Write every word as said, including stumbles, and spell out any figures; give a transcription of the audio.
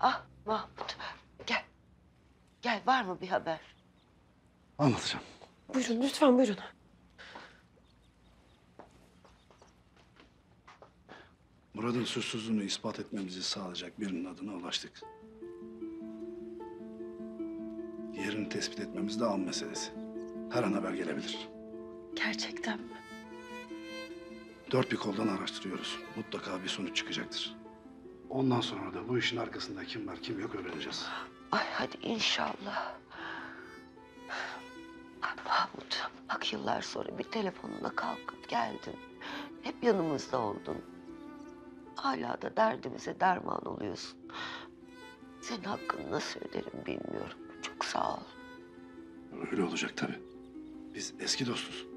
Ah Mahmut, gel. Gel, var mı bir haber? Anlatacağım. Buyurun lütfen buyurun. Murat'ın suçsuzluğunu ispat etmemizi sağlayacak birinin adına ulaştık. Yerini tespit etmemiz de an meselesi. Her an haber gelebilir. Gerçekten mi? Dört bir koldan araştırıyoruz. Mutlaka bir sonuç çıkacaktır. Ondan sonra da bu işin arkasında kim var kim yok öğreneceğiz. Ay hadi inşallah. Ay Mahmut, bak yıllar sonra bir telefonuna kalkıp geldin. Hep yanımızda oldun. Hala da derdimize derman oluyorsun. Senin hakkını nasıl öderim bilmiyorum. Çok sağ ol. Öyle olacak tabii. Biz eski dostuz.